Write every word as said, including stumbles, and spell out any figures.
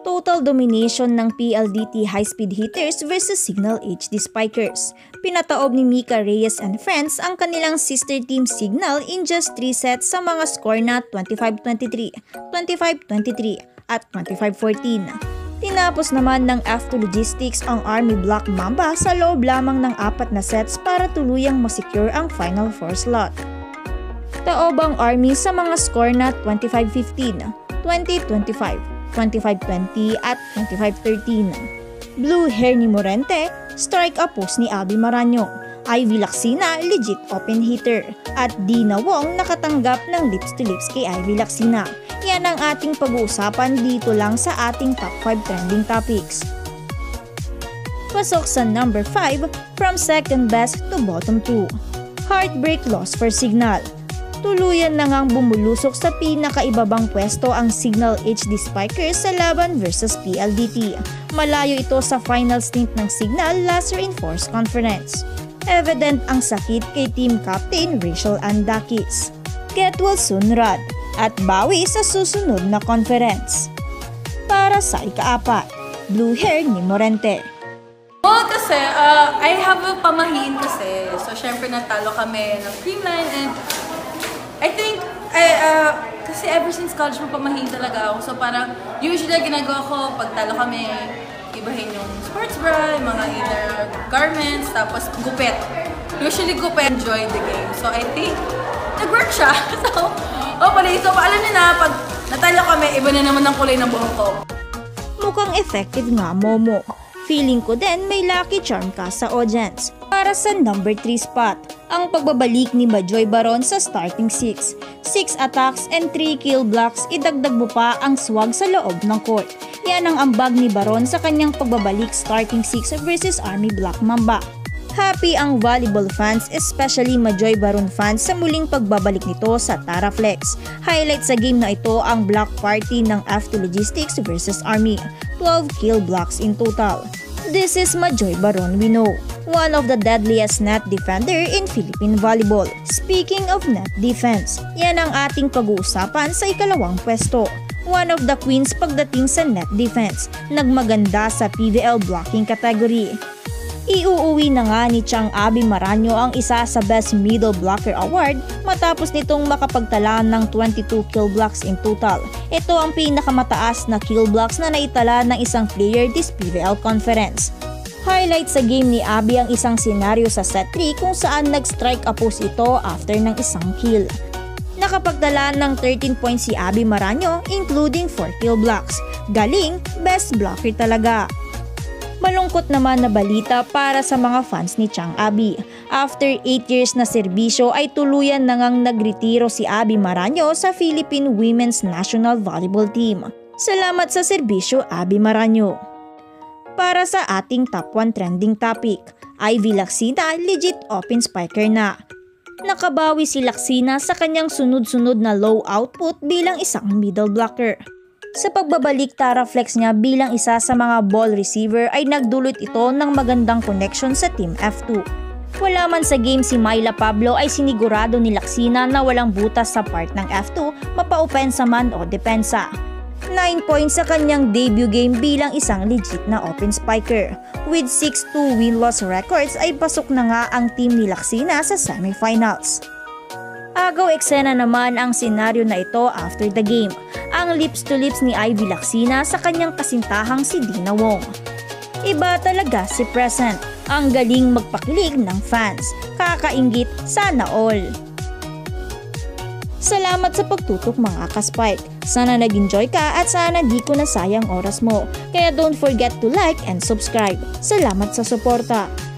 Total domination ng P L D T high-speed hitters versus Signal H D Spikers. Pinataob ni Mika Reyes and friends ang kanilang sister team Signal in just three sets sa mga score na twenty-five twenty-three, twenty-five twenty-three at twenty-five fourteen. Tinapos naman ng F two Logistics ang Army Black Mamba sa loob lamang ng apat na sets para tuluyang masecure ang Final Four slot. Taob ang Army sa mga score na twenty-five fifteen, twenty twenty-five, twenty-five twenty at twenty-five thirteen. Blue hair ni Morente, strike a post ni Abby Maraño. Ivy Lacsina, legit open hitter. At Dina Wong nakatanggap ng lips to lips kay Ivy Lacsina. Yan ang ating pag-uusapan dito lang sa ating top five trending topics. Pasok sa number five, from second best to bottom two. Heartbreak loss for Signal. Tuluyan na ngang bumulusok sa pinakaibabang pwesto ang Signal H D Spikers sa laban versus P L D T. Malayo ito sa final stint ng Signal last reinforced conference. Evident ang sakit kay team captain Rachel Andakis. Get well soon, Rod, at bawi sa susunod na conference. Para sa ikaapat, blue hair ni Morente. Oh, kasi uh, I have a pamahiin kasi. So, syempre natalo kami ng Creamline and I think, I, uh, kasi ever since college mo pamahiin talaga ako. So, parang usually ginagawa ko pag talo kami, ibahin yung sports bra, yung mga either garments, tapos gupit. Usually gupit, enjoy the game. So I think, nag-work siya. So, oh pala, so alam niyo na, pag natalo kami, iba na naman ang kulay ng buhok ko. Mukhang effective nga, Momo. Feeling ko din may lucky charm ka sa audience. Para sa number three spot, ang pagbabalik ni Majoy Baron sa starting six. six attacks and three kill blocks, idagdag mo pa ang swag sa loob ng court. Yan ang ambag ni Baron sa kanyang pagbabalik starting six versus Army Black Mamba. Happy ang volleyball fans, especially Majoy Baron fans sa muling pagbabalik nito sa Taraflex. Highlight sa game na ito ang block party ng F two Logistics versus Army. twelve kill blocks in total. This is Majoy Baron we know, one of the deadliest net defender in Philippine volleyball. Speaking of net defense, yan ang ating pag-uusapan sa ikalawang pwesto. One of the queens pagdating sa net defense, nagmaganda sa P V L blocking category. Iuuwi na nga ni Chang Abby Maraño ang isa sa Best Middle Blocker Award matapos nitong makapagtala ng twenty-two kill blocks in total. Ito ang pinakamataas na kill blocks na naitala ng isang player this P V L conference. Highlight sa game ni Abby ang isang senaryo sa set three kung saan nag-strike a post ito after ng isang kill. Nakapagtala ng thirteen points si Abby Maraño including four kill blocks. Galing, best blocker talaga. Malungkot naman na balita para sa mga fans ni Chang Abby. After eight years na serbisyo ay tuluyan na ngang nagretiro si Abby Maraño sa Philippine Women's National Volleyball Team. Salamat sa serbisyo, Abby Maraño. Para sa ating top one trending topic, Ivy Lacsina legit open spiker na. Nakabawi si Lacsina sa kanyang sunod-sunod na low output bilang isang middle blocker. Sa pagbabalik Taraflex niya bilang isa sa mga ball receiver ay nagdulot ito ng magandang connection sa Team F two. Wala man sa game si Myla Pablo ay sinigurado ni Lacsina na walang butas sa part ng F two, mapa-opensa man o depensa. nine points sa kanyang debut game bilang isang legit na open spiker. With six two win-loss records ay pasok na nga ang team ni Lacsina sa semifinals. Agaw eksena naman ang senaryo na ito after the game. Ang lips to lips ni Ivy Lacsina sa kanyang kasintahang si Dina Wong. Iba talaga si Present. Ang galing magpakilig ng fans. Kakainggit, sana all. Salamat sa pagtutok mga ka-Spike. Sana nag-enjoy ka at sana di ko nasayang oras mo. Kaya don't forget to like and subscribe. Salamat sa suporta.